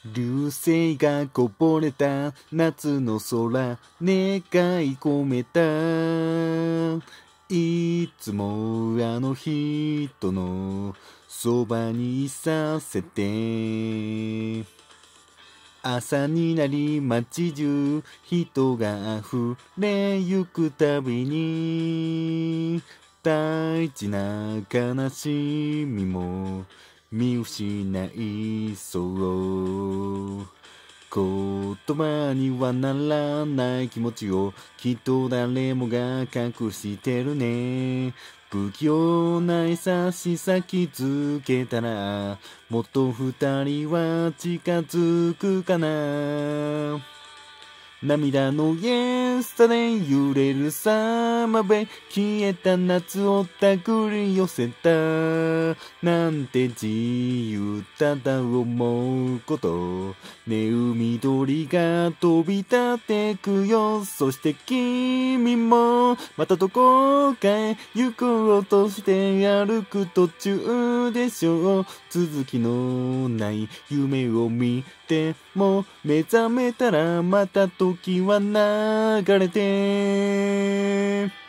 流星がこぼれた夏の空、願い込めた。いつもあの人のそばにいさせて。朝になり街中人が溢れゆくたびに、大事な悲しみも見失いそう。言葉にはならない気持ちをきっと誰もが隠してるね。不器用な優しさ気づけたらもっと二人は近づくかな。涙のイエスタで揺れるサマベ、消えた夏を手繰り寄せた。なんて自由ただ思うこと。ね、海鳥が飛び立ってくよ。そして君もまたどこかへ行こうとして歩く途中でしょう。続きのない夢を見ても目覚めたらまた時は流れて